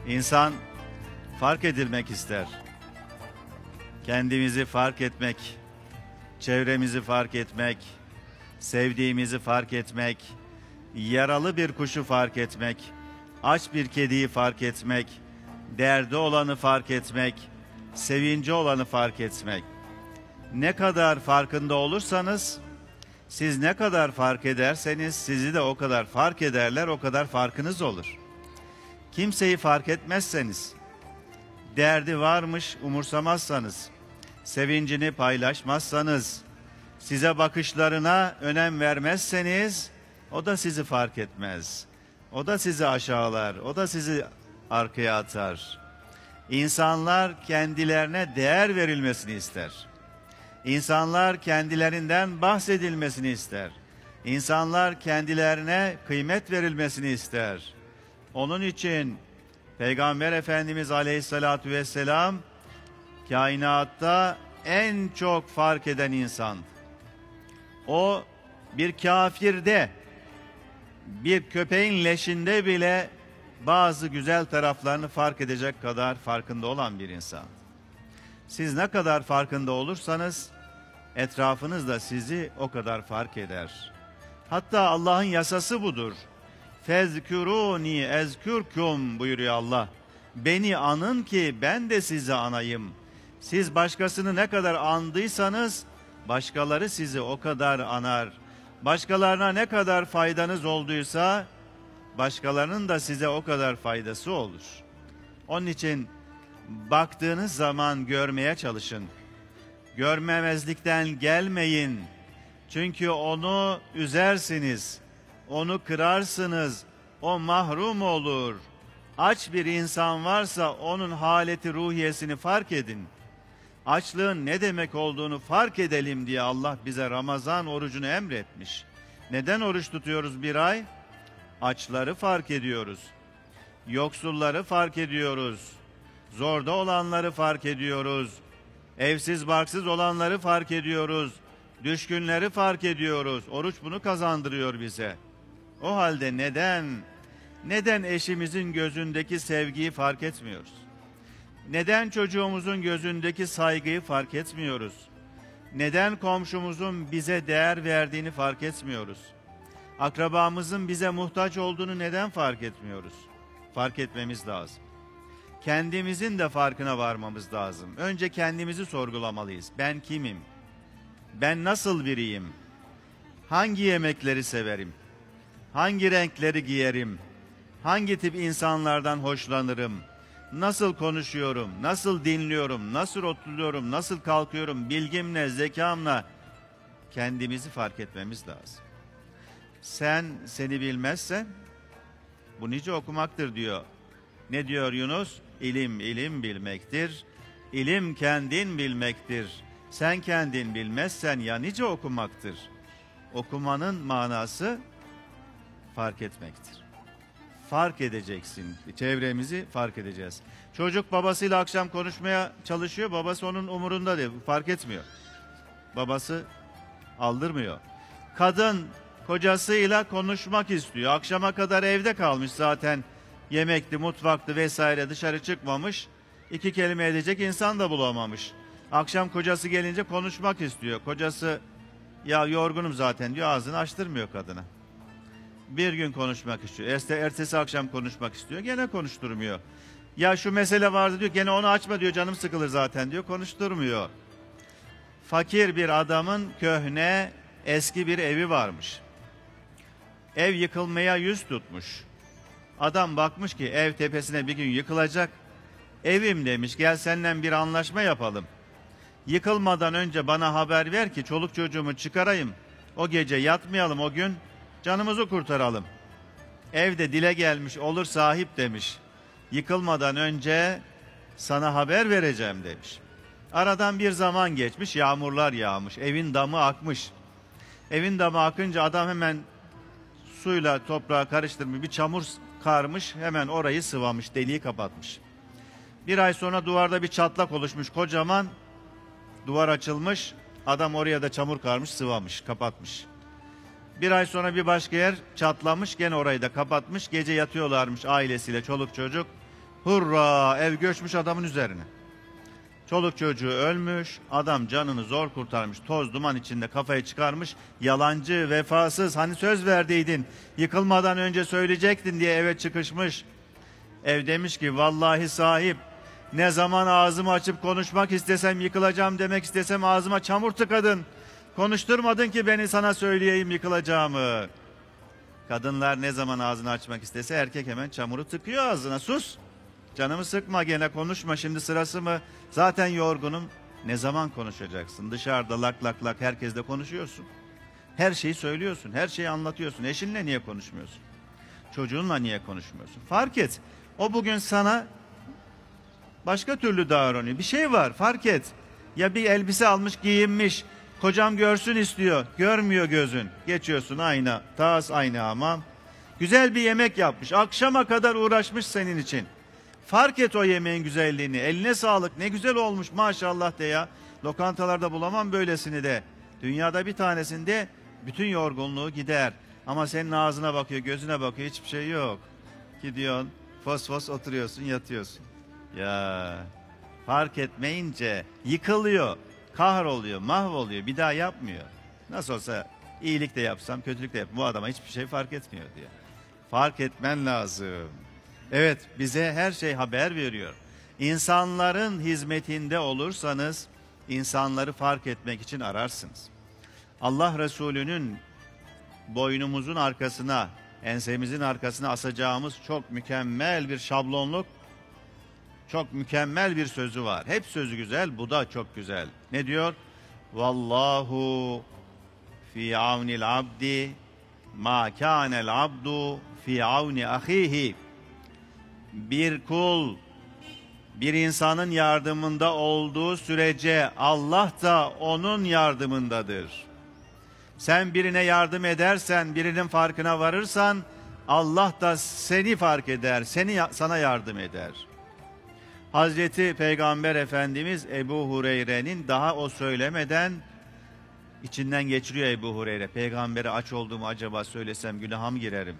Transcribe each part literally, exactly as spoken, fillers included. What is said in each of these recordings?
İnsan fark edilmek ister. Kendimizi fark etmek, çevremizi fark etmek, sevdiğimizi fark etmek, yaralı bir kuşu fark etmek, aç bir kediyi fark etmek, derdi olanı fark etmek, sevinci olanı fark etmek. Ne kadar farkında olursanız, siz ne kadar fark ederseniz sizi de o kadar fark ederler, o kadar farkınız olur. Kimseyi fark etmezseniz, derdi varmış umursamazsanız, sevincini paylaşmazsanız, size bakışlarına önem vermezseniz, o da sizi fark etmez. O da sizi aşağılar, o da sizi arkaya atar. İnsanlar kendilerine değer verilmesini ister. İnsanlar kendilerinden bahsedilmesini ister. İnsanlar kendilerine kıymet verilmesini ister. Onun için Peygamber Efendimiz Aleyhisselatü Vesselam kainatta en çok fark eden insan. O bir kafirde, bir köpeğin leşinde bile bazı güzel taraflarını fark edecek kadar farkında olan bir insan. Siz ne kadar farkında olursanız etrafınız da sizi o kadar fark eder. Hatta Allah'ın yasası budur. Fezkuruni ezkürkum buyuruyor Allah. Beni anın ki ben de sizi anayım. Siz başkasını ne kadar andıysanız başkaları sizi o kadar anar. Başkalarına ne kadar faydanız olduysa başkalarının da size o kadar faydası olur. Onun için baktığınız zaman görmeye çalışın. Görmemezlikten gelmeyin. Çünkü onu üzersiniz. Onu kırarsınız. O mahrum olur. Aç bir insan varsa onun haleti ruhiyesini fark edin. Açlığın ne demek olduğunu fark edelim diye Allah bize Ramazan orucunu emretmiş. Neden oruç tutuyoruz bir ay? Açları fark ediyoruz. Yoksulları fark ediyoruz. Zorda olanları fark ediyoruz. Evsiz barksız olanları fark ediyoruz. Düşkünleri fark ediyoruz. Oruç bunu kazandırıyor bize. O halde neden, neden eşimizin gözündeki sevgiyi fark etmiyoruz? Neden çocuğumuzun gözündeki saygıyı fark etmiyoruz? Neden komşumuzun bize değer verdiğini fark etmiyoruz? Akrabamızın bize muhtaç olduğunu neden fark etmiyoruz? Fark etmemiz lazım. Kendimizin de farkına varmamız lazım. Önce kendimizi sorgulamalıyız. Ben kimim? Ben nasıl biriyim? Hangi yemekleri severim? Hangi renkleri giyerim? Hangi tip insanlardan hoşlanırım? Nasıl konuşuyorum? Nasıl dinliyorum? Nasıl oturuyorum? Nasıl kalkıyorum? Bilgimle, zekamla kendimizi fark etmemiz lazım. Sen seni bilmezsen bu nice okumaktır diyor. Ne diyor Yunus? İlim ilim bilmektir. İlim kendin bilmektir. Sen kendin bilmezsen ya nice okumaktır. Okumanın manası fark etmektir. Fark edeceksin. Çevremizi fark edeceğiz. Çocuk babasıyla akşam konuşmaya çalışıyor. Babası onun umurunda değil. Fark etmiyor. Babası aldırmıyor. Kadın kocasıyla konuşmak istiyor. Akşama kadar evde kalmış zaten. Yemekti, mutfaktı vesaire, dışarı çıkmamış. İki kelime edecek insan da bulamamış. Akşam kocası gelince konuşmak istiyor. Kocası ya yorgunum zaten diyor, ağzını açtırmıyor kadına. Bir gün konuşmak istiyor. Ertesi, ertesi akşam konuşmak istiyor. Gene konuşturmuyor. Ya şu mesele vardı diyor. Gene onu açma diyor. Canım sıkılır zaten diyor. Konuşturmuyor. Fakir bir adamın köhne eski bir evi varmış. Ev yıkılmaya yüz tutmuş. Adam bakmış ki ev tepesine bir gün yıkılacak. Evim demiş, gel seninle bir anlaşma yapalım. Yıkılmadan önce bana haber ver ki çoluk çocuğumu çıkarayım. O gece yatmayalım, o gün canımızı kurtaralım. Evde dile gelmiş, olur sahip demiş. Yıkılmadan önce sana haber vereceğim demiş. Aradan bir zaman geçmiş, yağmurlar yağmış, evin damı akmış. Evin damı akınca adam hemen suyla toprağı karıştırmış, bir çamur karmış, hemen orayı sıvamış, deliği kapatmış. Bir ay sonra duvarda bir çatlak oluşmuş, kocaman duvar açılmış, adam oraya da çamur karmış, sıvamış, kapatmış. Bir ay sonra bir başka yer çatlamış, gene orayı da kapatmış, gece yatıyorlarmış ailesiyle, çoluk çocuk. Hurra, ev göçmüş adamın üzerine. Çoluk çocuğu ölmüş, adam canını zor kurtarmış, toz duman içinde kafayı çıkarmış, yalancı, vefasız, hani söz verdiydin, yıkılmadan önce söyleyecektin diye eve çıkışmış. Ev demiş ki vallahi sahip, ne zaman ağzımı açıp konuşmak istesem, yıkılacağım demek istesem ağzıma çamur tıkadın. Konuşturmadın ki beni sana söyleyeyim yıkılacağımı. Kadınlar ne zaman ağzını açmak istese erkek hemen çamuru tıkıyor ağzına. Sus, canımı sıkma, gene konuşma, şimdi sırası mı? Zaten yorgunum. Ne zaman konuşacaksın? Dışarıda lak lak lak herkesle konuşuyorsun. Her şeyi söylüyorsun, her şeyi anlatıyorsun. Eşinle niye konuşmuyorsun? Çocuğunla niye konuşmuyorsun? Fark et. O bugün sana başka türlü davranıyor. Bir şey var, fark et. Ya bir elbise almış, giyinmiş. Kocam görsün istiyor. Görmüyor gözün. Geçiyorsun ayna, tas ayna hamam. Güzel bir yemek yapmış. Akşama kadar uğraşmış senin için. Fark et o yemeğin güzelliğini. Eline sağlık. Ne güzel olmuş maşallah de ya. Lokantalarda bulamam böylesini de. Dünyada bir tanesinde bütün yorgunluğu gider. Ama senin ağzına bakıyor, gözüne bakıyor. Hiçbir şey yok. Gidiyorsun, fos fos oturuyorsun, yatıyorsun. Ya fark etmeyince yıkılıyor. Kahroluyor, mahvoluyor, bir daha yapmıyor. Nasıl olsa iyilik de yapsam, kötülük de yapsam bu adama hiçbir şey fark etmiyor diye. Fark etmen lazım. Evet, bize her şey haber veriyor. İnsanların hizmetinde olursanız, insanları fark etmek için ararsınız. Allah Resulü'nün boynumuzun arkasına, ensemizin arkasına asacağımız çok mükemmel bir şablonluk, çok mükemmel bir sözü var. Hep sözü güzel, bu da çok güzel. Ne diyor? Vallahu fi avnil abdi ma kânel abdu fi avni ahihi. Bir kul bir insanın yardımında olduğu sürece Allah da onun yardımındadır. Sen birine yardım edersen, birinin farkına varırsan Allah da seni fark eder, seni sana yardım eder. Hazreti Peygamber Efendimiz Ebu Hureyre'nin daha o söylemeden içinden geçiriyor Ebu Hureyre. Peygambere aç olduğumu acaba söylesem günaha mı girerim?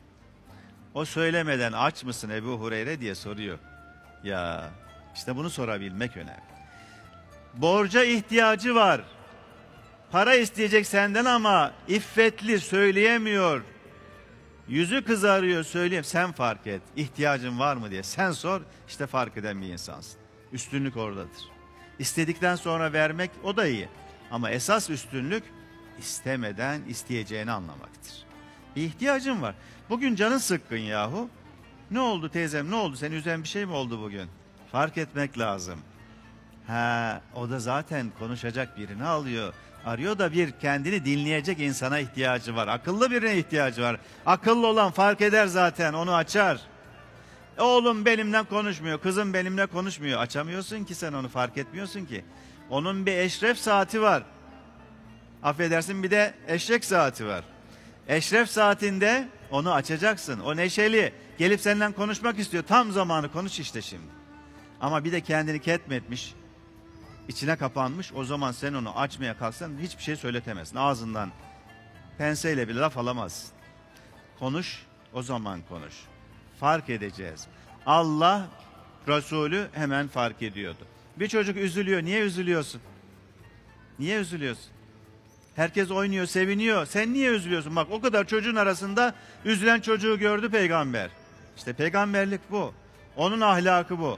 O söylemeden aç mısın Ebu Hureyre diye soruyor. Ya işte bunu sorabilmek önemli. Borca ihtiyacı var. Para isteyecek senden ama iffetli, söyleyemiyor. Yüzü kızarıyor, söyleyeyim, sen fark et. İhtiyacın var mı diye sen sor, işte fark eden bir insansın. Üstünlük oradadır. İstedikten sonra vermek o da iyi. Ama esas üstünlük istemeden isteyeceğini anlamaktır. Bir ihtiyacın var. Bugün canın sıkkın yahu. Ne oldu teyzem, ne oldu? Seni üzen bir şey mi oldu bugün? Fark etmek lazım. Ha, o da zaten konuşacak birini alıyor. Arıyor da bir kendini dinleyecek insana ihtiyacı var. Akıllı birine ihtiyacı var. Akıllı olan fark eder zaten, onu açar. Oğlum benimle konuşmuyor, kızım benimle konuşmuyor. Açamıyorsun ki sen onu, fark etmiyorsun ki. Onun bir eşref saati var. Affedersin, bir de eşek saati var. Eşref saatinde onu açacaksın. O neşeli, gelip seninle konuşmak istiyor. Tam zamanı, konuş işte şimdi. Ama bir de kendini ketmetmiş, içine kapanmış. O zaman sen onu açmaya kalksan hiçbir şey söyletemezsin. Ağzından penseyle bile laf alamazsın. Konuş, o zaman konuş. Fark edeceğiz. Allah Resulü hemen fark ediyordu. Bir çocuk üzülüyor. Niye üzülüyorsun? Niye üzülüyorsun? Herkes oynuyor, seviniyor. Sen niye üzülüyorsun? Bak, o kadar çocuğun arasında üzülen çocuğu gördü peygamber. İşte peygamberlik bu. Onun ahlakı bu.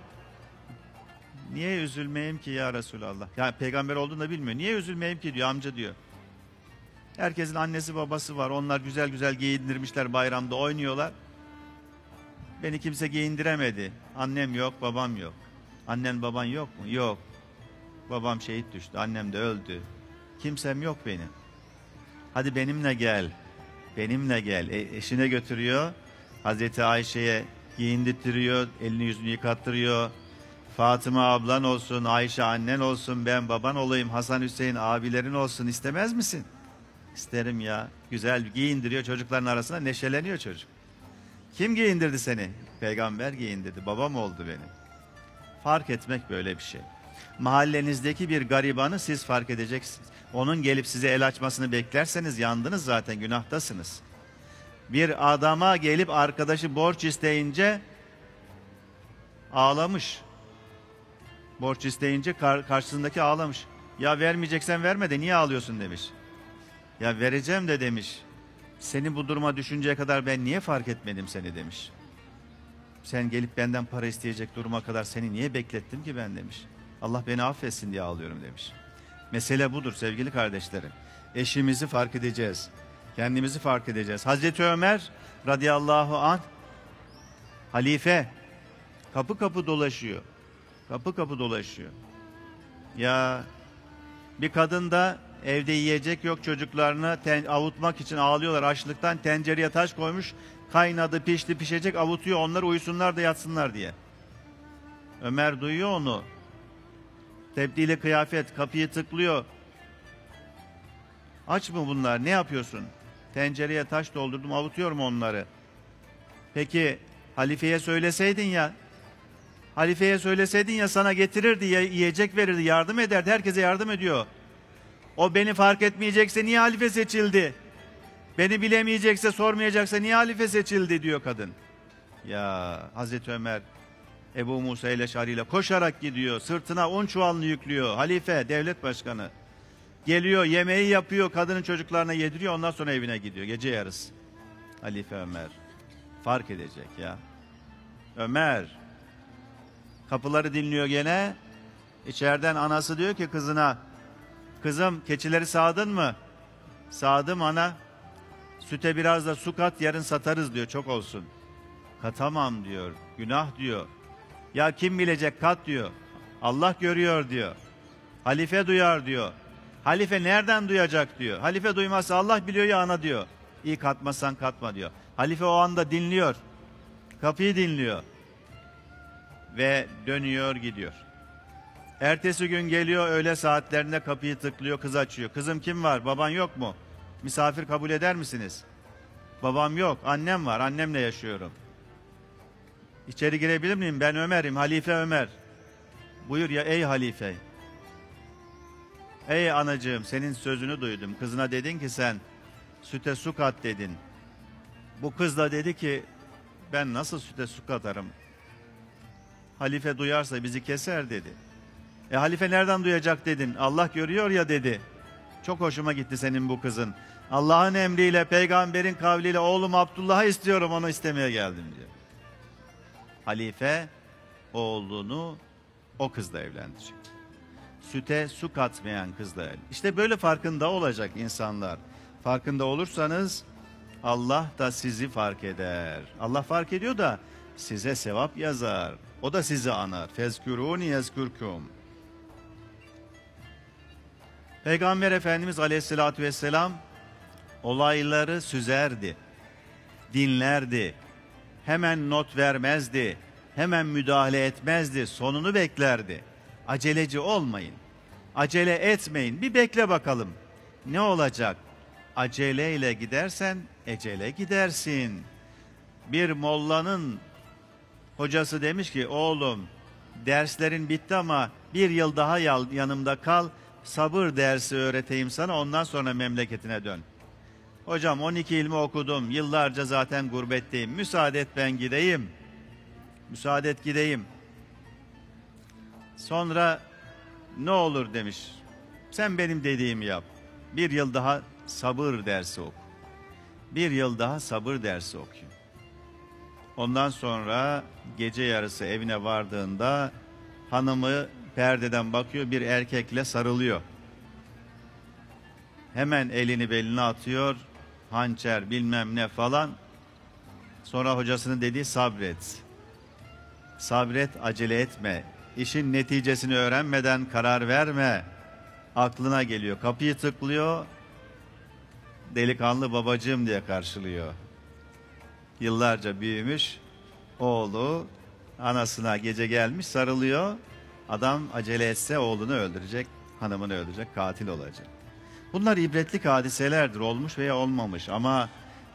Niye üzülmeyeyim ki ya Resulallah? Ya peygamber olduğunu da bilmiyor. Niye üzülmeyeyim ki diyor, amca diyor. Herkesin annesi babası var. Onlar güzel güzel giyindirmişler, bayramda oynuyorlar. Beni kimse giyindiremedi. Annem yok, babam yok. Annen baban yok mu? Yok. Babam şehit düştü, annem de öldü. Kimsem yok benim. Hadi benimle gel. Benimle gel. E, eşine götürüyor. Hazreti Ayşe'ye giyindirtiyor, elini yüzünü yıkattırıyor. Fatıma ablan olsun, Ayşe annen olsun, ben baban olayım, Hasan Hüseyin abilerin olsun, istemez misin? İsterim ya. Güzel giyindiriyor, çocukların arasında neşeleniyor çocuk. Kim giyindirdi seni? Peygamber giyindirdi. Babam oldu benim. Fark etmek böyle bir şey. Mahallenizdeki bir garibanı siz fark edeceksiniz. Onun gelip size el açmasını beklerseniz yandınız zaten, günahtasınız. Bir adama gelip arkadaşı borç isteyince Ağlamış. Borç isteyince kar karşısındaki ağlamış. Ya vermeyeceksen verme de niye ağlıyorsun demiş. Ya vereceğim de demiş. Seni bu duruma düşünceye kadar ben niye fark etmedim seni demiş. Sen gelip benden para isteyecek duruma kadar seni niye beklettim ki ben demiş. Allah beni affetsin diye ağlıyorum demiş. Mesele budur sevgili kardeşlerim. Eşimizi fark edeceğiz. Kendimizi fark edeceğiz. Hazreti Ömer radıyallahu anh halife kapı kapı dolaşıyor. Kapı kapı dolaşıyor. Ya bir kadın da evde yiyecek yok, çocuklarını ten, avutmak için ağlıyorlar açlıktan, tencereye taş koymuş, kaynadı pişti pişecek, avutuyor onlar uyusunlar da yatsınlar diye. Ömer duyuyor onu. Tebdili kıyafet, kapıyı tıklıyor. Aç mı bunlar, ne yapıyorsun? Tencereye taş doldurdum, avutuyorum onları. Peki halifeye söyleseydin ya, halifeye söyleseydin ya sana getirirdi, yiyecek verirdi, yardım ederdi, herkese yardım ediyor. O beni fark etmeyecekse niye halife seçildi? Beni bilemeyecekse, sormayacaksa niye halife seçildi diyor kadın. Ya Hazreti Ömer Ebu Musa el-Eş'ari ile koşarak gidiyor. Sırtına un çuvalını yüklüyor. Halife, devlet başkanı. Geliyor, yemeği yapıyor, kadının çocuklarına yediriyor. Ondan sonra evine gidiyor. Gece yarısı. Halife Ömer. Fark edecek ya. Ömer. Kapıları dinliyor gene. İçeriden anası diyor ki kızına, kızım keçileri sağdın mı? Sağdım ana. Süte biraz da su kat, yarın satarız diyor, çok olsun. Katamam diyor, günah diyor. Ya kim bilecek, kat diyor. Allah görüyor diyor. Halife duyar diyor. Halife nereden duyacak diyor. Halife duymazsa Allah biliyor ya ana diyor. İyi katmasan katma diyor. Halife o anda dinliyor. Kapıyı dinliyor. Ve dönüyor gidiyor. Ertesi gün geliyor, öğle saatlerinde kapıyı tıklıyor, kız açıyor. Kızım kim var, baban yok mu? Misafir kabul eder misiniz? Babam yok, annem var, annemle yaşıyorum. İçeri girebilir miyim? Ben Ömer'im, Halife Ömer. Buyur ya ey halife. Ey anacığım, senin sözünü duydum. Kızına dedin ki sen süte su kat dedin. Bu kız da dedi ki ben nasıl süte su katarım? Halife duyarsa bizi keser dedi. E halife nereden duyacak dedin? Allah görüyor ya dedi. Çok hoşuma gitti senin bu kızın. Allah'ın emriyle, peygamberin kavliyle oğlum Abdullah'ı istiyorum, onu istemeye geldim diyor. Halife oğlunu o kızla evlendirecek. Süte su katmayan kızla evlendirecek. İşte böyle farkında olacak insanlar. Farkında olursanız Allah da sizi fark eder. Allah fark ediyor da size sevap yazar. O da sizi anar. Fezkuruni yezkurkum. Peygamber Efendimiz Aleyhisselatü Vesselam olayları süzerdi, dinlerdi, hemen not vermezdi, hemen müdahale etmezdi, sonunu beklerdi. Aceleci olmayın, acele etmeyin, bir bekle bakalım ne olacak? Aceleyle gidersen ecele gidersin. Bir mollanın hocası demiş ki oğlum derslerin bitti ama bir yıl daha yanımda kal, sabır dersi öğreteyim sana, ondan sonra memleketine dön. Hocam on iki ilmi okudum, yıllarca zaten gurbetteyim, müsaade et ben gideyim. Müsaade et gideyim. Sonra ne olur demiş, sen benim dediğimi yap. Bir yıl daha sabır dersi oku. Bir yıl daha sabır dersi okuyun. Ondan sonra gece yarısı evine vardığında hanımı perdeden bakıyor, bir erkekle sarılıyor. Hemen elini beline atıyor, hançer bilmem ne falan. Sonra hocasının dediği sabret. Sabret, acele etme. İşin neticesini öğrenmeden karar verme. Aklına geliyor, kapıyı tıklıyor. Delikanlı babacığım diye karşılıyor. Yıllarca büyümüş oğlu anasına gece gelmiş, sarılıyor. Adam acele etse oğlunu öldürecek, hanımını öldürecek, katil olacak. Bunlar ibretlik hadiselerdir, olmuş veya olmamış, ama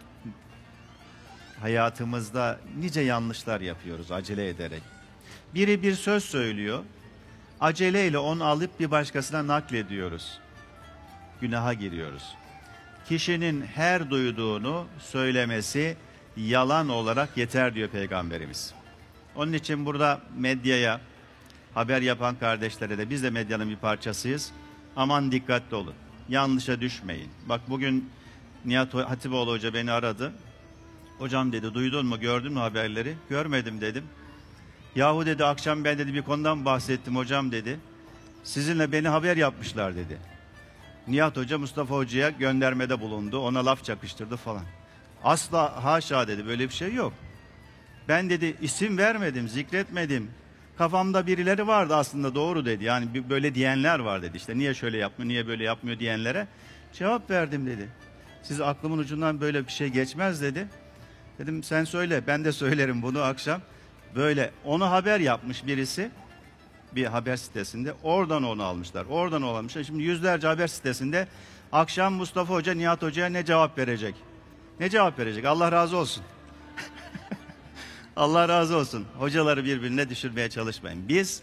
hayatımızda nice yanlışlar yapıyoruz acele ederek. Biri bir söz söylüyor, aceleyle onu alıp bir başkasına naklediyoruz. Günaha giriyoruz. Kişinin her duyduğunu söylemesi yalan olarak yeter diyor Peygamberimiz. Onun için burada medyaya, haber yapan kardeşlere de, biz de medyanın bir parçasıyız. Aman dikkatli olun. Yanlışa düşmeyin. Bak bugün Nihat Hatipoğlu Hoca beni aradı. Hocam dedi, duydun mu, gördün mü haberleri? Görmedim dedim. Yahu dedi, akşam ben dedi bir konudan bahsettim hocam dedi. Sizinle beni haber yapmışlar dedi. Nihat Hoca Mustafa Hoca'ya göndermede bulundu. Ona laf çakıştırdı falan. Asla, haşa dedi, böyle bir şey yok. Ben dedi isim vermedim, zikretmedim. Kafamda birileri vardı aslında, doğru dedi. Yani böyle diyenler var dedi. İşte niye şöyle yapmıyor, niye böyle yapmıyor diyenlere cevap verdim dedi. Siz aklımın ucundan böyle bir şey geçmez dedi. Dedim sen söyle, ben de söylerim bunu akşam. Böyle onu haber yapmış birisi bir haber sitesinde. Oradan onu almışlar. Oradan onu almışlar. Şimdi yüzlerce haber sitesinde akşam Mustafa Hoca Nihat Hoca'ya ne cevap verecek? Ne cevap verecek? Allah razı olsun. Allah razı olsun. Hocaları birbirine düşürmeye çalışmayın. Biz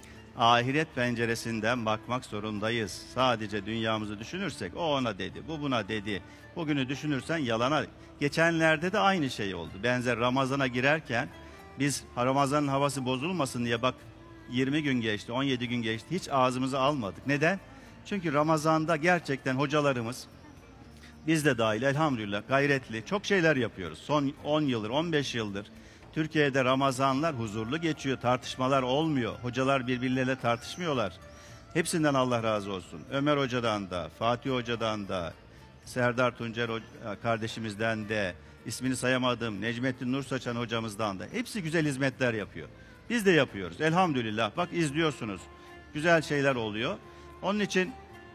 ahiret penceresinden bakmak zorundayız. Sadece dünyamızı düşünürsek, o ona dedi, bu buna dedi. Bugünü düşünürsen yalana. Geçenlerde de aynı şey oldu. Benzer Ramazan'a girerken biz Ramazan'ın havası bozulmasın diye bak yirmi gün geçti, on yedi gün geçti. Hiç ağzımıza almadık. Neden? Çünkü Ramazan'da gerçekten hocalarımız, biz de dahil elhamdülillah gayretli, çok şeyler yapıyoruz. Son on yıldır, on beş yıldır Türkiye'de Ramazanlar huzurlu geçiyor. Tartışmalar olmuyor. Hocalar birbirleriyle tartışmıyorlar. Hepsinden Allah razı olsun. Ömer Hoca'dan da, Fatih Hoca'dan da, Serdar Tuncer kardeşimizden de, ismini sayamadım, Necmettin Nur Saçan hocamızdan da. Hepsi güzel hizmetler yapıyor. Biz de yapıyoruz. Elhamdülillah. Bak izliyorsunuz. Güzel şeyler oluyor. Onun için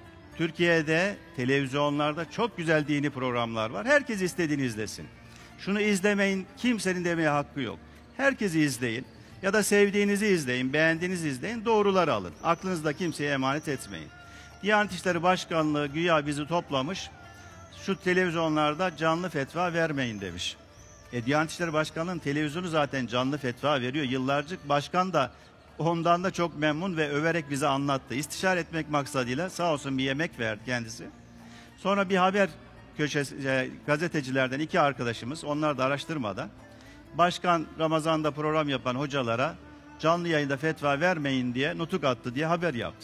Türkiye'de televizyonlarda çok güzel dini programlar var. Herkes istediğini izlesin. Şunu izlemeyin, kimsenin demeye hakkı yok. Herkesi izleyin ya da sevdiğinizi izleyin, beğendiğinizi izleyin, doğruları alın. Aklınızda kimseye emanet etmeyin. Diyanet İşleri Başkanlığı güya bizi toplamış, şu televizyonlarda canlı fetva vermeyin demiş. E, Diyanet İşleri Başkanlığı'nın televizyonu zaten canlı fetva veriyor. Yıllarcık başkan da ondan da çok memnun ve överek bize anlattı. İstişare etmek maksadıyla sağ olsun bir yemek verdi kendisi. Sonra bir haber köşesi, gazetecilerden iki arkadaşımız, onlar da araştırmada, başkan Ramazan'da program yapan hocalara canlı yayında fetva vermeyin diye nutuk attı diye haber yaptı.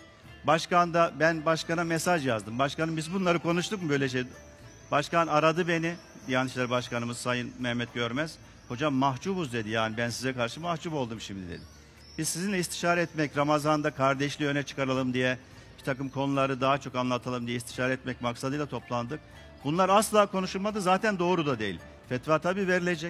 Başkan da, ben başkana mesaj yazdım. Başkanım biz bunları konuştuk mu böyle şey? Başkan aradı beni, Diyanet İşleri Başkanımız Sayın Mehmet Görmez. Hocam mahcubuz dedi, yani ben size karşı mahcup oldum şimdi dedi. Biz sizinle istişare etmek, Ramazan'da kardeşliği öne çıkaralım diye, bir takım konuları daha çok anlatalım diye istişare etmek maksadıyla toplandık. Bunlar asla konuşulmadı, zaten doğru da değil. Fetva tabii verilecek.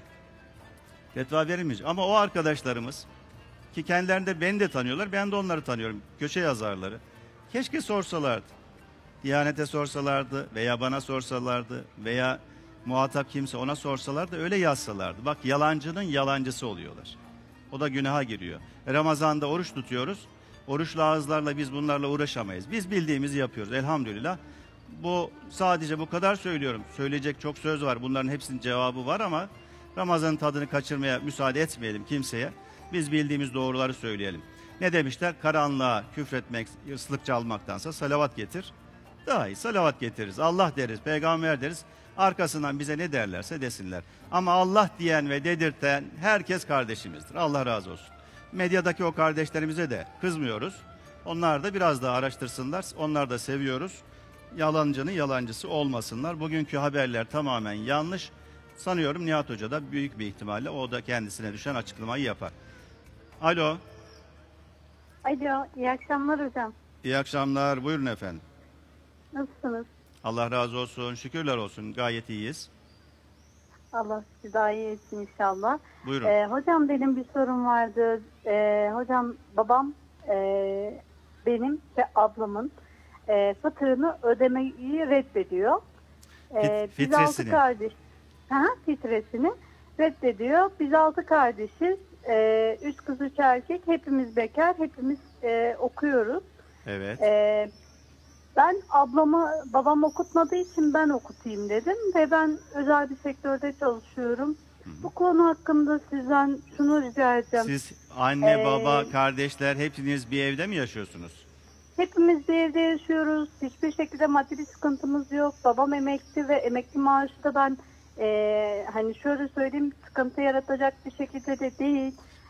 Fetva verilmeyecek. Ama o arkadaşlarımız ki kendilerinde beni de tanıyorlar, ben de onları tanıyorum. Köşe yazarları. Keşke sorsalardı. Diyanete sorsalardı veya bana sorsalardı veya muhatap kimse ona sorsalardı, öyle yazsalardı. Bak yalancının yalancısı oluyorlar. O da günaha giriyor. Ramazan'da oruç tutuyoruz. Oruçlu ağızlarla biz bunlarla uğraşamayız. Biz bildiğimizi yapıyoruz elhamdülillah. Bu sadece bu kadar söylüyorum. Söyleyecek çok söz var. Bunların hepsinin cevabı var ama Ramazan'ın tadını kaçırmaya müsaade etmeyelim kimseye. Biz bildiğimiz doğruları söyleyelim. Ne demişler? Karanlığa küfretmek, ıslık çalmaktansa salavat getir. Daha iyi salavat getiririz. Allah deriz, peygamber deriz. Arkasından bize ne derlerse desinler. Ama Allah diyen ve dedirten herkes kardeşimizdir. Allah razı olsun. Medyadaki o kardeşlerimize de kızmıyoruz. Onlar da biraz daha araştırsınlar. Onlar da seviyoruz. Yalancının yalancısı olmasınlar. Bugünkü haberler tamamen yanlış. Sanıyorum Nihat Hoca da büyük bir ihtimalle o da kendisine düşen açıklamayı yapar. Alo. Alo, iyi akşamlar hocam. İyi akşamlar. Buyurun efendim. Nasılsınız? Allah razı olsun. Şükürler olsun. Gayet iyiyiz. Allah sizi daha iyi etsin inşallah. Buyurun. Ee, hocam benim bir sorum vardı. Ee, hocam babam e, benim ve ablamın e, fıtığını ödemeyi reddediyor. Ee, Fit, biz altı fitresini. kardeş, ha, fitresini reddediyor. Biz altı kardeşiz. Ee, üç kız üç erkek. Hepimiz bekar. Hepimiz e, okuyoruz. Evet. Ee, Ben ablamı babam okutmadığı için ben okutayım dedim ve ben özel bir sektörde çalışıyorum. Hı hı. Bu konu hakkında sizden şunu rica edeceğim. Siz anne, ee, baba, kardeşler hepiniz bir evde mi yaşıyorsunuz? Hepimiz bir evde yaşıyoruz. Hiçbir şekilde maddi bir sıkıntımız yok. Babam emekli ve emekli maaşı da ben e, hani şöyle söyleyeyim sıkıntı yaratacak bir şekilde de değil.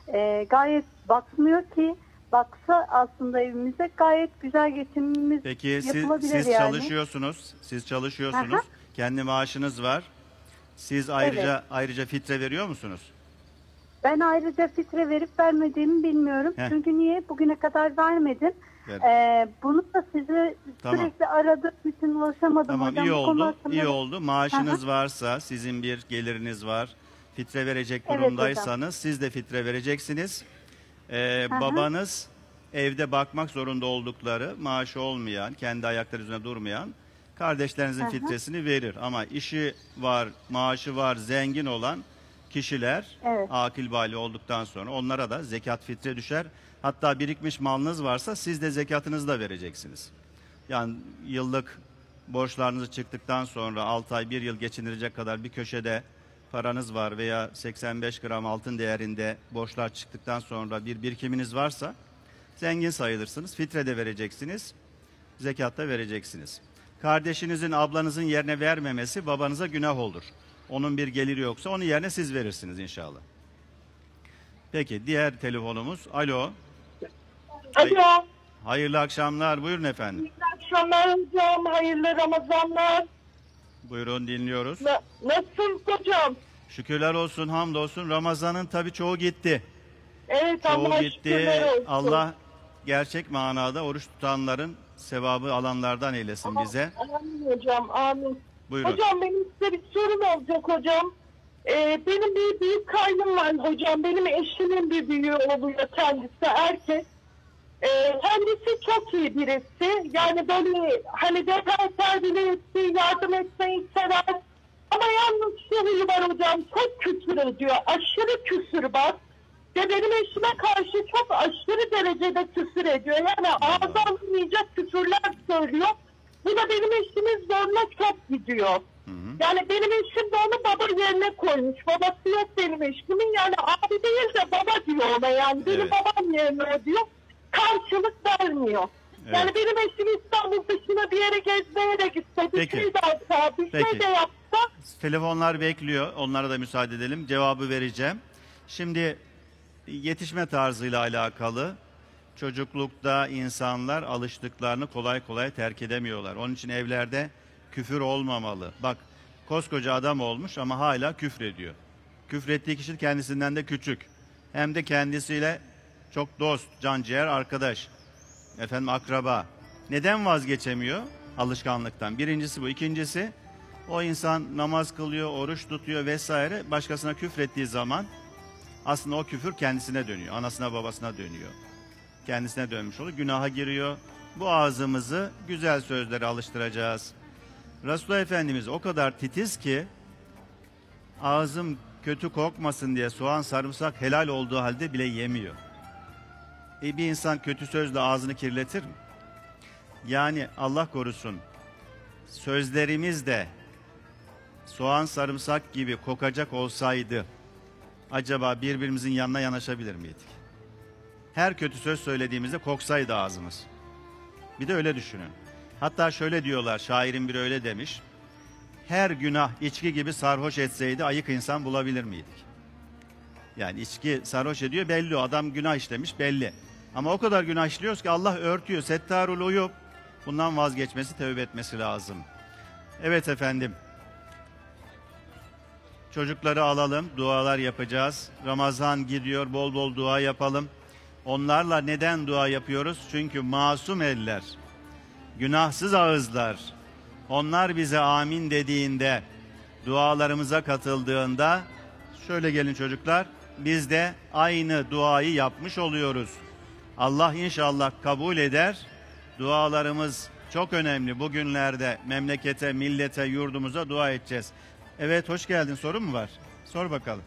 e, gayet bakmıyor ki. Baksa aslında evimize gayet güzel geçimimiz Peki siz, yapılabilir siz yani. çalışıyorsunuz. Siz çalışıyorsunuz. Aha. Kendi maaşınız var. Siz ayrıca Evet. ayrıca fitre veriyor musunuz? Ben ayrıca fitre verip vermediğimi bilmiyorum. Heh. Çünkü niye? Bugüne kadar vermedim. Ver. Ee, bunu da sizi Tamam. sürekli aradım. Bütün ulaşamadım Tamam, hocam. iyi Bu konu oldu. hakkında- İyi oldu. Maaşınız varsa, sizin bir geliriniz var. Fitre verecek Evet durumdaysanız siz de fitre vereceksiniz. Ee, Aha. babanız evde bakmak zorunda oldukları, maaşı olmayan, kendi ayakları üzerine durmayan kardeşlerinizin Aha. fitresini verir. Ama işi var, maaşı var, zengin olan kişiler Evet. akil bali olduktan sonra onlara da zekat fitre düşer. Hatta birikmiş malınız varsa siz de zekatınızı da vereceksiniz. Yani yıllık borçlarınızı çıktıktan sonra altı ay bir yıl geçinirecek kadar bir köşede paranız var veya seksen beş gram altın değerinde borçlar çıktıktan sonra bir birikiminiz varsa zengin sayılırsınız. Fitre de vereceksiniz, zekat da vereceksiniz. Kardeşinizin, ablanızın yerine vermemesi babanıza günah olur. Onun bir geliri yoksa onun yerine siz verirsiniz inşallah. Peki diğer telefonumuz. Alo. Alo. Hayırlı akşamlar. Buyurun efendim. İyi akşamlar hocam. Hayırlı Ramazanlar. Buyurun dinliyoruz. Na- Nasılsınız hocam? Şükürler olsun, hamdolsun. Ramazan'ın tabii çoğu gitti. Evet Çoğu Allah gitti. şükürler olsun. Allah gerçek manada oruç tutanların sevabı alanlardan eylesin bize. Amin hocam, amin. Buyurun. Hocam benim size bir sorum olacak hocam. Ee, benim bir büyük kaynım var hocam. Benim eşimin bir büyüğü oluyor kendisi erkek. Ee, kendisi çok iyi birisi. Yani böyle hani detay terbiyesi, yardım etmeyi sever. Ama yalnız şu huyu var hocam. Çok küfür ediyor. Aşırı küfürbaz. Ve benim eşime karşı çok aşırı derecede küfür ediyor. Yani ağzı alınmayacak küfürler söylüyor. Bu da benim eşimin zoruna çok gidiyor. Hı hı. Yani benim eşim de onu baba yerine koymuş. Babası yok benim eşimin. Yani abi değil de baba diyor ona. Yani benim Evet. babam yerine o diyor. Karşılık vermiyor. Evet. Yani benim eşim İstanbul dışına bir yere gezmeye de gitse, bir Peki. şey de yapsa, bir Peki. şey de yapsa. Telefonlar bekliyor. Onlara da müsaade edelim. Cevabı vereceğim. Şimdi yetişme tarzıyla alakalı çocuklukta insanlar alıştıklarını kolay kolay terk edemiyorlar. Onun için evlerde küfür olmamalı. Bak koskoca adam olmuş ama hala küfrediyor. Küfrettiği kişi kendisinden de küçük. Hem de kendisiyle çok dost, canciğer, arkadaş, efendim akraba. Neden vazgeçemiyor? Alışkanlıktan. Birincisi bu. İkincisi o insan namaz kılıyor, oruç tutuyor vesaire. Başkasına küfrettiği zaman aslında o küfür kendisine dönüyor. Anasına babasına dönüyor. Kendisine dönmüş oluyor. Günaha giriyor. Bu ağzımızı güzel sözlere alıştıracağız. Resulullah Efendimiz o kadar titiz ki ağzım kötü kokmasın diye soğan sarımsak helal olduğu halde bile yemiyor. E bir insan kötü sözle ağzını kirletir mi? Yani Allah korusun sözlerimiz de soğan sarımsak gibi kokacak olsaydı acaba birbirimizin yanına yanaşabilir miydik? Her kötü söz söylediğimizde koksaydı ağzımız. Bir de öyle düşünün. Hatta şöyle diyorlar, şairin biri öyle demiş. Her günah içki gibi sarhoş etseydi ayık insan bulabilir miydik? Yani içki sarhoş ediyor belli, o adam günah işlemiş belli. Ama o kadar günah işliyoruz ki Allah örtüyor. Settarul uyub. Bundan vazgeçmesi, tövbe etmesi lazım. Evet efendim. Çocukları alalım, dualar yapacağız. Ramazan gidiyor, bol bol dua yapalım. Onlarla neden dua yapıyoruz? Çünkü masum eller, günahsız ağızlar. Onlar bize amin dediğinde, dualarımıza katıldığında, şöyle gelin çocuklar, biz de aynı duayı yapmış oluyoruz. Allah inşallah kabul eder. Dualarımız çok önemli. Bugünlerde memlekete, millete, yurdumuza dua edeceğiz. Evet, hoş geldin. Sorun mu var? Sor bakalım.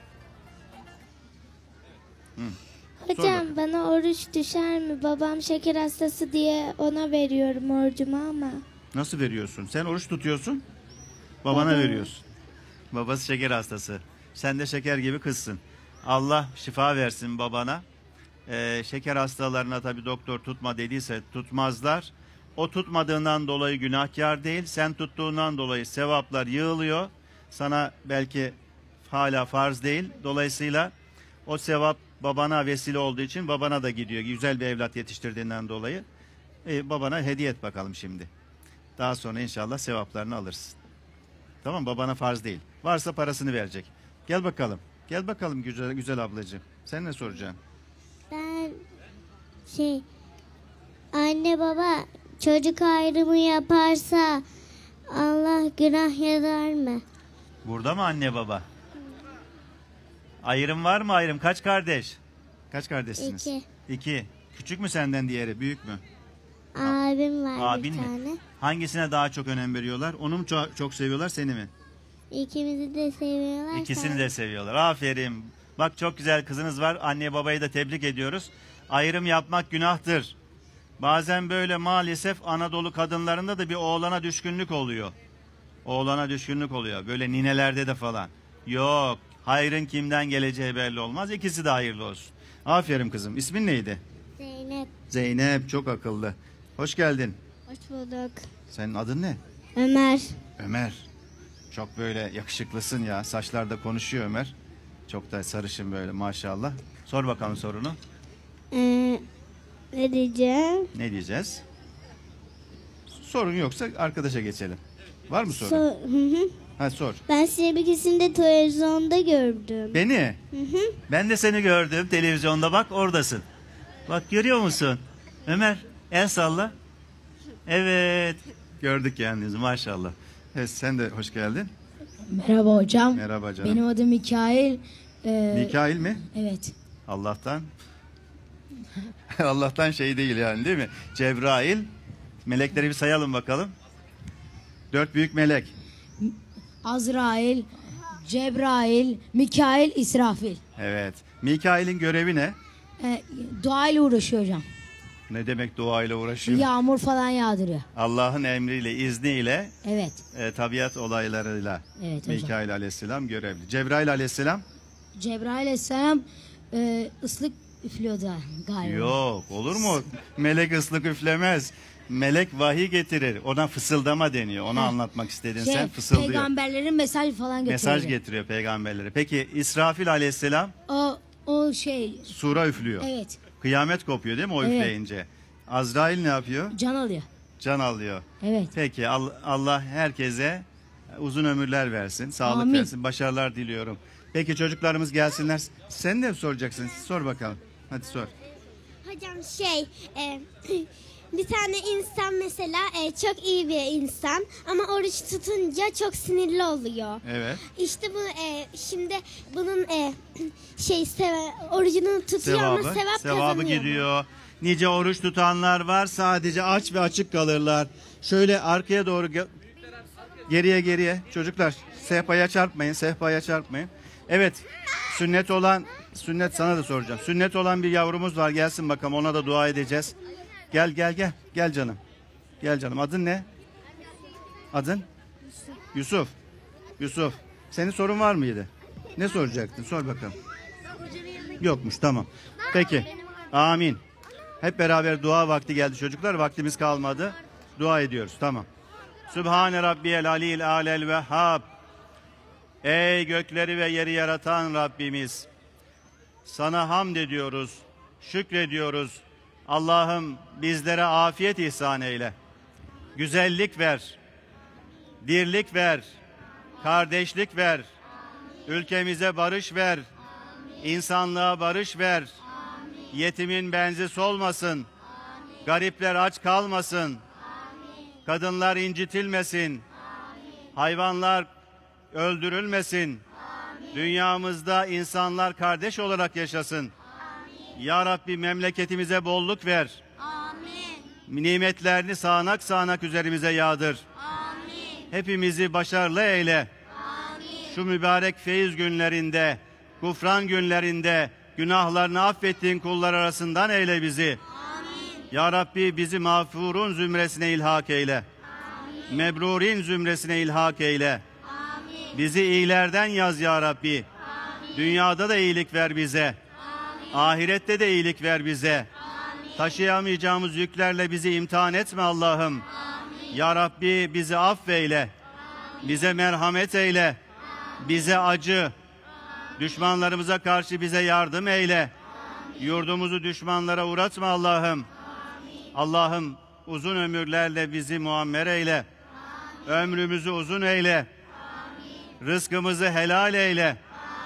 Hı. Sor Hocam bakalım. bana oruç düşer mi? Babam şeker hastası diye ona veriyorum orucumu ama. Nasıl veriyorsun? Sen oruç tutuyorsun, babana Baba. veriyorsun. Babası şeker hastası. Sen de şeker gibi kızsın. Allah şifa versin babana. Ee, şeker hastalarına tabii doktor tutma dediyse tutmazlar. O tutmadığından dolayı günahkar değil, sen tuttuğundan dolayı sevaplar yığılıyor. Sana belki hala farz değil. Dolayısıyla O sevap babana vesile olduğu için babana da gidiyor. Güzel bir evlat yetiştirdiğinden dolayı. E, babana hediye et bakalım şimdi. Daha sonra inşallah sevaplarını alırsın. Tamam, babana farz değil. Varsa parasını verecek. Gel bakalım. Gel bakalım güzel, güzel ablacığım. Sen ne soracaksın? Ben şey anne baba çocuk ayrımı yaparsa Allah günah yazar mı? Burada mı anne baba? Ayrım var mı ayrım? Kaç kardeş? Kaç kardeşsiniz? İki. İki. Küçük mü senden diğeri? Büyük mü? Abim var Abin bir mi? tane. Hangisine daha çok önem veriyorlar? Onu mu çok, çok seviyorlar, seni mi? İkimizi de seviyorlar. İkisini de seviyorlar. Aferin. Bak çok güzel kızınız var. Anne babayı da tebrik ediyoruz. Ayrım yapmak günahtır. Bazen böyle maalesef Anadolu kadınlarında da bir oğlana düşkünlük oluyor. Oğlana düşkünlük oluyor. Böyle ninelerde de falan. Yok. Hayrın kimden geleceği belli olmaz. İkisi de hayırlı olsun. Aferin kızım. İsmin neydi? Zeynep. Zeynep, çok akıllı. Hoş geldin. Hoş bulduk. Senin adın ne? Ömer. Ömer. Çok böyle yakışıklısın ya. Saçlar da konuşuyor Ömer. Çok da sarışın böyle maşallah. Sor bakalım sorunu. Ee, ne diyeceğim? Ne diyeceğiz? Sorun yoksa arkadaşa geçelim. Var mı sorun? So- hı hı. Ha, sor. Ben sizi bir kesimde televizyonda gördüm. Beni? Hı hı. Ben de seni gördüm televizyonda, bak oradasın. Bak görüyor musun? Ömer el salla. Evet. Gördük yalnız maşallah. Evet, sen de hoş geldin. Merhaba hocam. Merhaba canım. Benim adım Mikail. Ee, Mikail mi? Evet. Allah'tan. Allah'tan şey değil yani, değil mi? Cebrail. Melekleri bir sayalım bakalım. Dört büyük melek. Azrail, Cebrail, Mikail, İsrafil. Evet. Mikail'in görevi ne? Ee, duayla uğraşıyor hocam. Ne demek duayla uğraşıyor? Yağmur falan yağdırıyor. Allah'ın emriyle, izniyle, Evet. e, tabiat olaylarıyla Evet hocam. Mikail aleyhisselam görevli. Cebrail aleyhisselam? Cebrail aleyhisselam e, ıslık üflüyordu galiba. Yok, olur mu? Melek ıslık üflemez. Melek vahiy getirir. Ona fısıldama deniyor. Onu Ha. anlatmak istedin Şey, sen, fısıldıyor. peygamberlerin mesaj falan götürüyor. Mesaj getiriyor peygamberlere. Peki İsrafil aleyhisselam O, o şey, sura üflüyor. evet, Kıyamet kopuyor değil mi o Evet. üfleyince? Azrail ne yapıyor? can alıyor. Can alıyor. Evet. Peki Al- Allah herkese uzun ömürler versin, sağlık Amin. versin, başarılar diliyorum. Peki çocuklarımız gelsinler. Sen de mi soracaksın? Sor bakalım. Hadi sor. Hocam şey e, bir tane insan mesela e, çok iyi bir insan ama oruç tutunca çok sinirli oluyor. Evet. İşte bu e, şimdi bunun e, şey seve, orucunu tutuyor ama Sevabı, sevap sevabı kazanıyor. gidiyor. Nice oruç tutanlar var, sadece aç ve açık kalırlar. Şöyle arkaya doğru ge- geriye geriye çocuklar, sehpaya çarpmayın, sehpaya çarpmayın. Evet, sünnet olan, sünnet sana da soracağım. Sünnet olan bir yavrumuz var, gelsin bakalım, ona da dua edeceğiz. Gel gel gel, gel canım. Gel canım, adın ne? Adın? Yusuf. Yusuf. Senin sorun var mıydı? Ne soracaktın? Sor bakalım. Yokmuş, tamam. Peki. Amin. Hep beraber dua vakti geldi çocuklar. Vaktimiz kalmadı. Dua ediyoruz. Tamam. Sübhane Rabbiyel Alil Alel Vehhab. Ey gökleri ve yeri yaratan Rabbimiz. Sana hamd ediyoruz. Şükrediyoruz. Allah'ım bizlere afiyet ihsan eyle. Güzellik ver. Dirlik ver. Kardeşlik ver. Ülkemize barış ver. İnsanlığa barış ver. Yetimin benzi solmasın. Garipler aç kalmasın. Kadınlar incitilmesin. Hayvanlar öldürülmesin. Dünyamızda insanlar kardeş olarak yaşasın. Ya Rabbi memleketimize bolluk ver. Nimetlerini sağanak sağanak üzerimize yağdır. Hepimizi başarılı eyle. Şu mübarek feyiz günlerinde, gufran günlerinde günahlarını affettiğin kullar arasından eyle bizi. Ya Rabbi bizi mağfurun zümresine ilhak eyle. Mebrurin zümresine ilhak eyle. Bizi iyilerden yaz ya Rabbi. Dünyada da iyilik ver bize. Ahirette de iyilik ver bize. Taşıyamayacağımız yüklerle bizi imtihan etme Allah'ım. Ya Rabbi bizi affeyle. Bize merhamet eyle. Bize acı. Düşmanlarımıza karşı bize yardım eyle. Yurdumuzu düşmanlara uğratma Allah'ım. Allah'ım uzun ömürlerle bizi muammer eyle. Ömrümüzü uzun eyle. Rızkımızı helal eyle.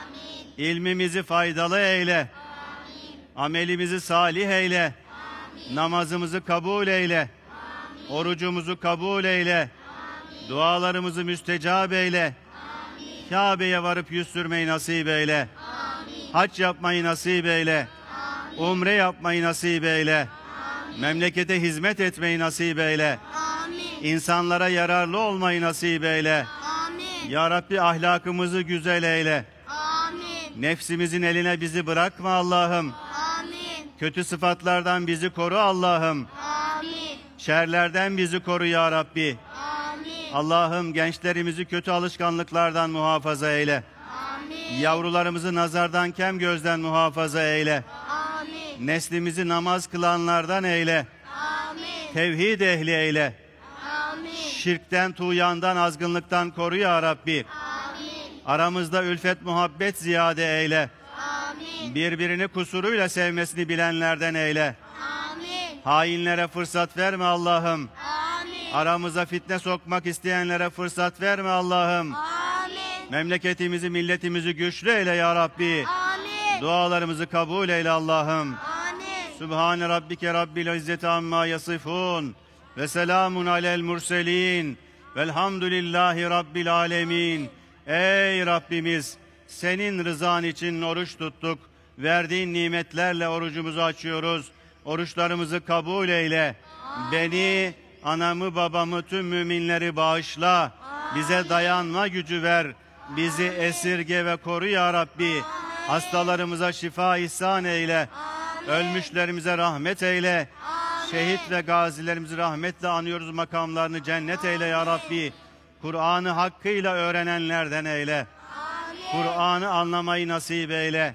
İlmimizi faydalı eyle. Amelimizi salih eyle. Namazımızı kabul eyle. Orucumuzu kabul eyle. Dualarımızı müstecab eyle. Kabe'ye varıp yüz sürmeyi nasip eyle. Hac yapmayı nasip eyle. Umre yapmayı nasip eyle. Memlekete hizmet etmeyi nasip eyle. İnsanlara yararlı olmayı nasip eyle. Ya Rabbi ahlakımızı güzel eyle. Nefsimizin eline bizi bırakma Allah'ım. Kötü sıfatlardan bizi koru Allah'ım. Şerlerden bizi koru ya Rabbi. Allah'ım gençlerimizi kötü alışkanlıklardan muhafaza eyle. Yavrularımızı nazardan, kem gözden muhafaza eyle. Neslimizi namaz kılanlardan eyle. Tevhid ehli eyle. Şirkten, tuğyandan, azgınlıktan koru ya Rabbi. Aramızda ülfet, muhabbet ziyade eyle. Birbirini kusuruyla sevmesini bilenlerden eyle. Hainlere fırsat verme Allah'ım. Aramıza fitne sokmak isteyenlere fırsat verme Allah'ım. Memleketimizi, milletimizi güçlü eyle ya Rabbi. Dualarımızı kabul eyle Allah'ım. Sübhane Rabbike Rabbil İzzeti amma yasifun. Ve selamun alel murselin. Velhamdülillahi Rabbil alemin. Ey Rabbimiz, senin rızan için oruç tuttuk. Verdiğin nimetlerle orucumuzu açıyoruz. Oruçlarımızı kabul eyle. Beni, anamı, babamı, tüm müminleri bağışla. Bize dayanma gücü ver. Bizi esirge ve koru ya Rabbi. Hastalarımıza şifa ihsan eyle. Ölmüşlerimize rahmet eyle. Şehit ve gazilerimizi rahmetle anıyoruz, makamlarını cennet eyle ya Rabbi. Kur'an'ı hakkıyla öğrenenlerden eyle. Kur'an'ı anlamayı nasip eyle.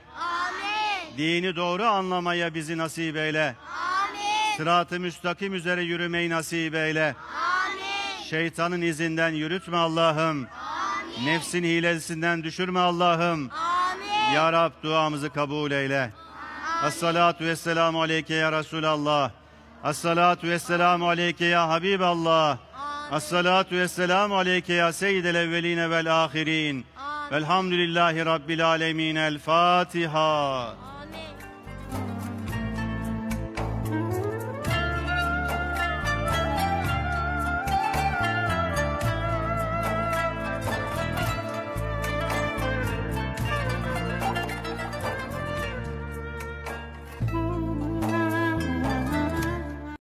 Dini doğru anlamaya bizi nasip eyle. Sırat-ı müstakim üzere yürümeyi nasip eyle. Şeytanın izinden yürütme Allah'ım. Nefsin hilesinden düşürme Allah'ım. Ya Rab duamızı kabul eyle. Esselatu vesselamu aleyke ya Resulallah. Esselatu vesselamu aleyke ya Habiballah. Esselatu vesselamu aleyke ya seyyidel evveline vel ahirin. Velhamdülillahi Rabbil alemin. El Fatiha.